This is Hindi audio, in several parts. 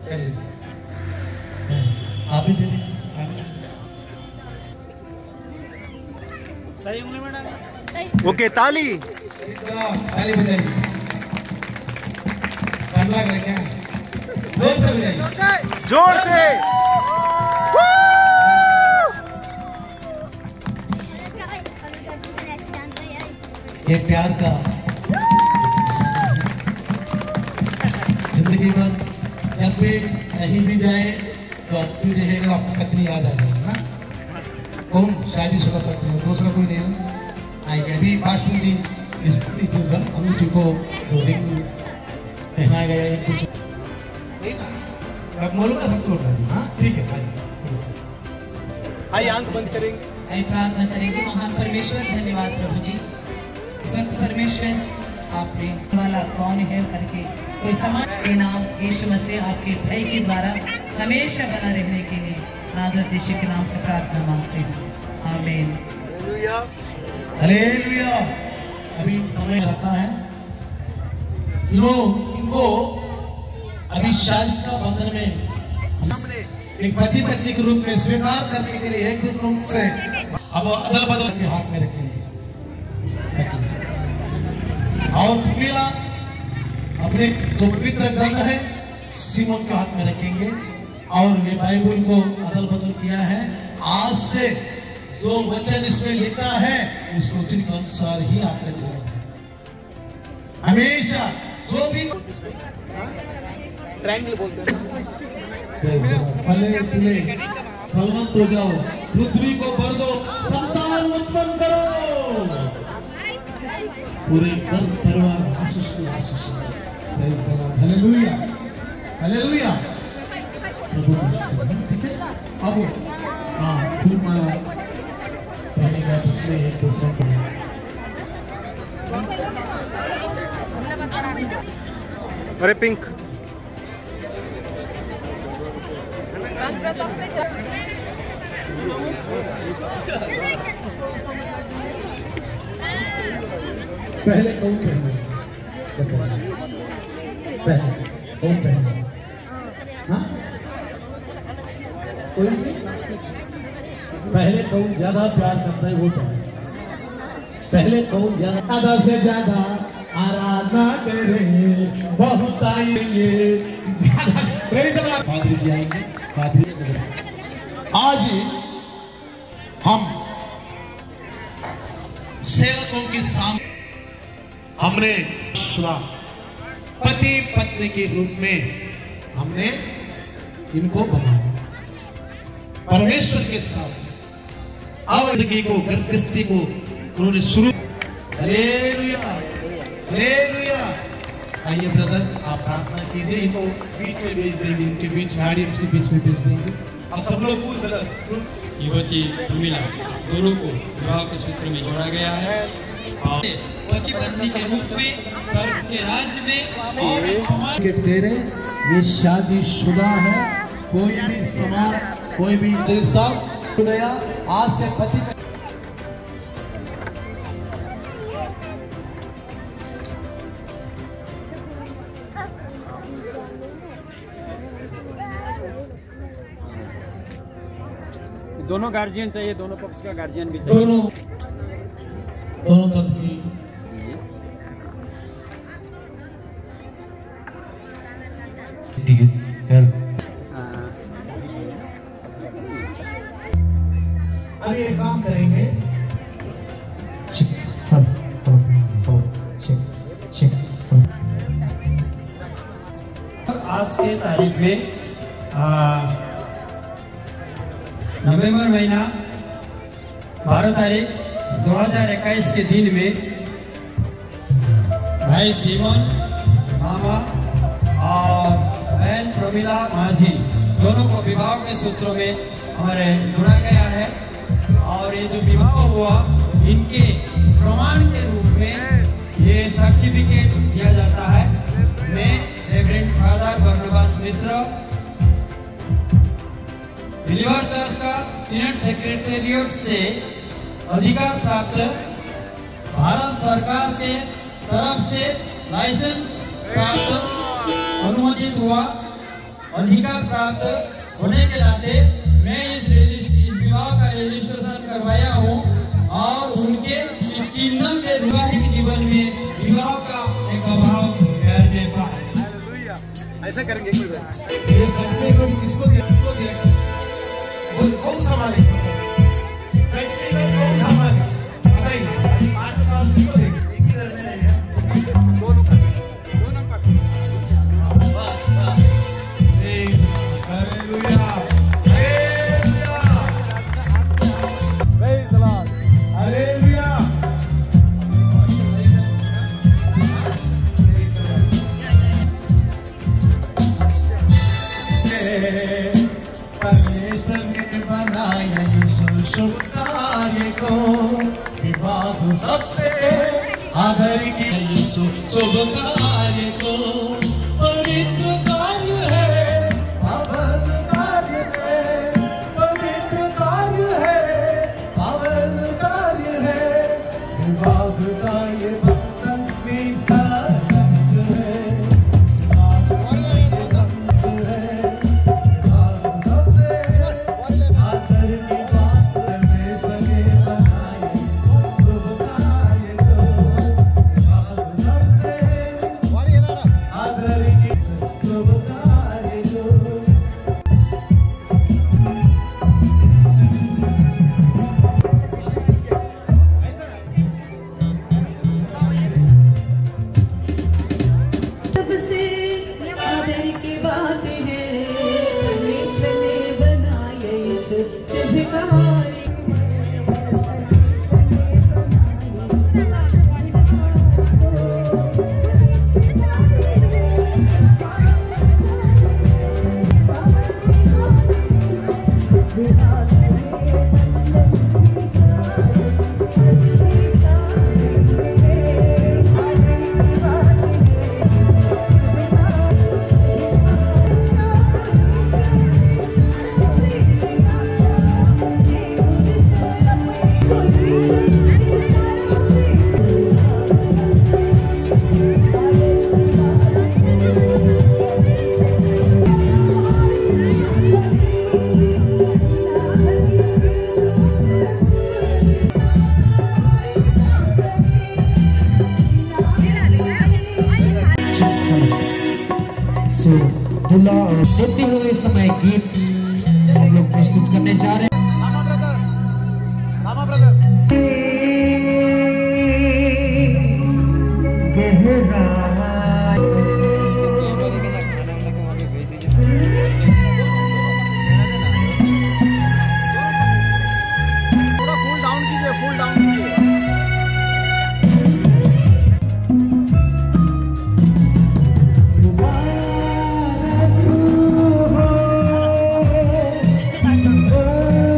कर लीजिए, आप भी दे दीजिए। सही उंगली में डाल। ओके, ताली ताली बजाइए। ठंडा करें क्या? जोर से बजाइए, जोर से। ये प्यार का जिंदगी भर जब भी कहीं भी जाए तो अपनी रहेगा, आपको कितनी याद आ जाएगी ना। कौन शादीशुदा करते हो? दूसरा कोई नहीं हो। आइए अभी पास्टर जी इस अंगूठी को जो रिंग पहनाया गया है अब मोलों का सब छोड़ रहा है। हाँ ठीक है, आइए आंख बंद करेंगे, आइए प्रार्थना करेंगे। महान परमेश्वर, धन्यवाद प्रभु जी। इस वक्त परमेश्वर आपने वाला कौन है करके कोई समाज के नाम यीशु मसीह आपके भय के द्वारा हमेशा बना रहने के लिए नाज़रेत यीशु के नाम से प्रार्थना मांगते हैं, आमीन। हालेलुया। अभी समय रहता है, इनको अभी शादी का बंधन में एक पति पत्नी के रूप में स्वीकार करने के लिए एक दूसरे से अब अदल बदल के हाथ में रखेंगे और फमीला अपने जो पवित्र ग्रंथ है सीमोन के हाथ में रखेंगे और ये बाइबल को अदल बदल किया है। आज से जो वचन इसमें लिखा है उस वचन के अनुसार ही आपका जीवन है। हमेशा जो भी ट्रायंगल बोलते हैं, फले फूले फलवंत हो जाओ, पृथ्वी को भर दो, संतान उत्पन्न करो, पूरे घर परिवार आशीष की आशीष। Hallelujah, hallelujah. ठीक है, अब हाँ फूल माला पहने का इसमें एक दूसरे को अरे पिंक पहले कौन पहने? पहले कौन पहने? हाँ कोई पहले कौन ज्यादा प्यार करता है वो पहले। पहले कौन ज्यादा से ज्यादा आराधना करे, बहुत आएंगे ज्यादा। पादरी जी आएंगे, पादरी। आज हम सेवकों के सामने हमने पति पत्नी के रूप में हमने इनको बनाया परमेश्वर के साथ जिंदगी को गृहस्थी को उन्होंने शुरू। Hallelujah, hallelujah. आइए ब्रदर आप प्रार्थना कीजिए, इनको बीच में भेज देंगे, इनके बीच में ऑडियंस के बीच में भेज देंगे। अब सब लोग युवती उर्मिला दोनों को विवाह के सूत्र में जोड़ा गया है और पति पत्नी के रूप में स्वर्ग के राज्य में और समाज दे रहे। ये शादीशुदा है, कोई भी समाज कोई भी सब गया आज से पति दोनों गार्जियन चाहिए, दोनों पक्ष का गार्जियन भी चाहिए। दोनों तरफ की अब ये काम करेंगे। आज के तारीख में नवंबर महीना 12 तारीख 2021 के दिन में भाई जीवन मामा और बहन प्रमिला माझी दोनों को विवाह के सूत्रों में हमारे जुड़ा गया है और ये जो विवाह हुआ इनके प्रमाण के रूप में ये सर्टिफिकेट दिया जाता है। मैं reverend father Barnabas Mishra believer church का सीनेट सेक्रेटेरिएट से अधिकार प्राप्त भारत सरकार के तरफ से लाइसेंस प्राप्त अनुमोदित हुआ अधिकार प्राप्त होने के नाते मैं इस विवाह का रजिस्ट्रेशन करवाया हूँ और उनके इस चिन्ह के वैवाहिक जीवन में विवाह का एक अभाव जैसा है। ऐसा करेंगे कोई बात ये सपने को किसको दे वो कौन संभाले सपने को कौन संभाले बताइए 5 साल किसको देंगे परमेश्वर ने बनाया इस शुभ कार्य को विवाह सबसे आदर के इस शुभ कार्य को पवित्र कार्य है पावन कार्य है पवित्र कार्य है पावन कार्य है विवाह का ये बंधन मीठा रंग है दूल्हा देते हुए समय गीत हम लोग प्रस्तुत करने जा रहे हैं। Oh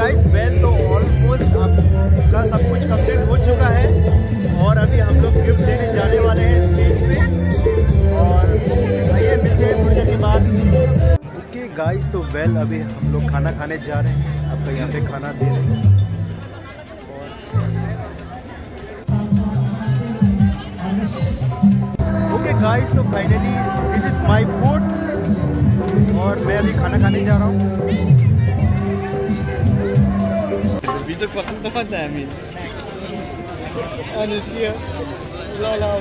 गाइस वेल तो ऑलमोस्ट आपका सब कुछ कंप्लीट हो चुका है और अभी हम लोग गिफ्ट देने जाने वाले हैं स्टेज पे और आइए मिलते हैं थोड़ी देर के बाद। ओके गाइस तो वेल अभी हम लोग खाना खाने जा रहे हैं, आपका यहाँ पे खाना दे रहे हैं। ओके गाइस तो finally this is my food और मैं अभी खाना खाने जा रहा हूँ। Widzę płatną fantami. On is here. Lola,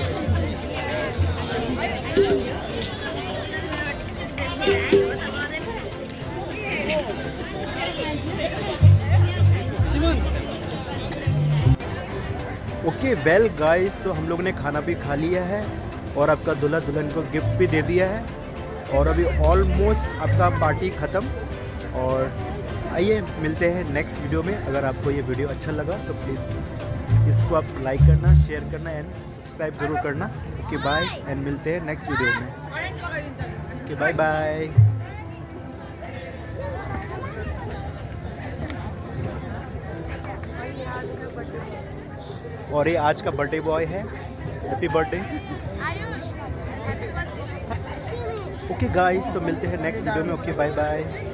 okay well guys तो हम लोग ने खाना भी खा लिया है और आपका दूल्हा दुल्हन को गिफ्ट भी दे दिया है और अभी ऑलमोस्ट आपका पार्टी ख़त्म। और आइए मिलते हैं नेक्स्ट वीडियो में। अगर आपको ये वीडियो अच्छा लगा तो प्लीज़ इसको आप लाइक करना, शेयर करना एंड सब्सक्राइब जरूर करना। ओके बाय एंड मिलते हैं नेक्स्ट वीडियो में। Okay bye bye. और ये आज का बर्थडे बॉय है, हैप्पी बर्थडे। ओके गाइस तो मिलते हैं नेक्स्ट वीडियो में। Okay bye bye.